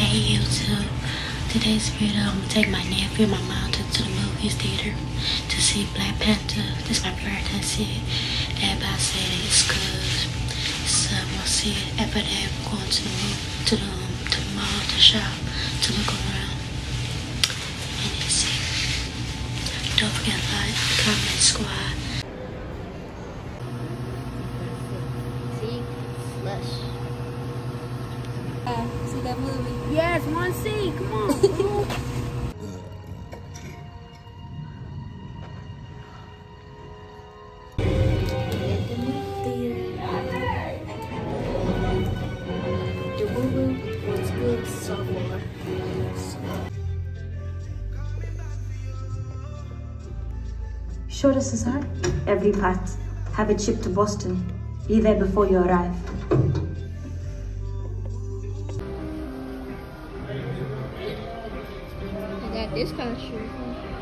Hey YouTube, today's video I'm gonna take my nephew and my mom to the movies theater to see Black Panther. This is my first time see it. Everybody said it's good, so I'm gonna see it. After that, we're going to the mall to shop, to look around, and then see. Don't forget to like, comment, subscribe. See? Slush. See that movie? Yes, one C. Come on. The movie was good so far. Sure, Cesar. Every part. Have it shipped to Boston. Be there before you arrive. I got this kind of shoe.